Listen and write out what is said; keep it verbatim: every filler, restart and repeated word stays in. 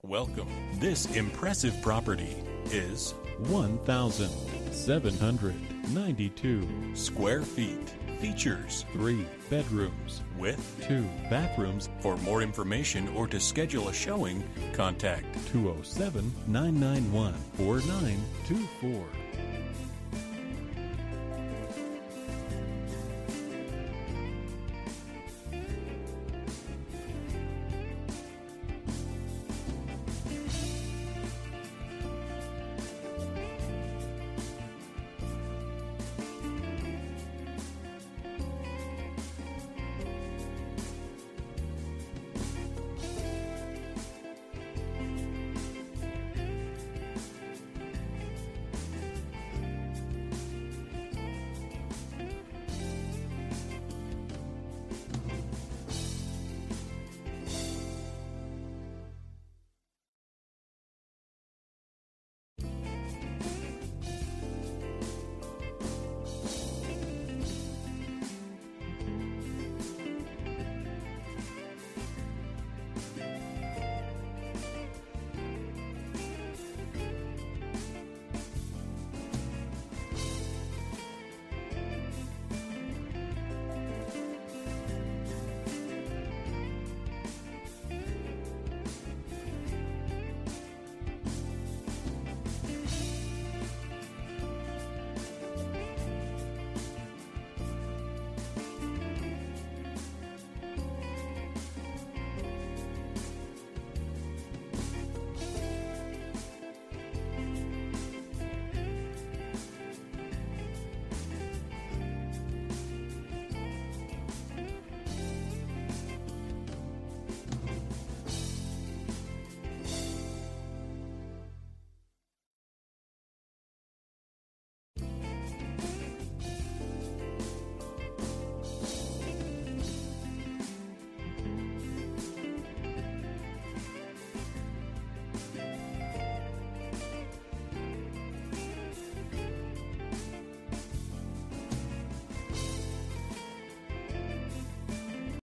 Welcome. This impressive property is one thousand seven hundred ninety-two square feet. Features three bedrooms with two bathrooms. For more information or to schedule a showing, contact two oh seven, nine nine one, four nine two four.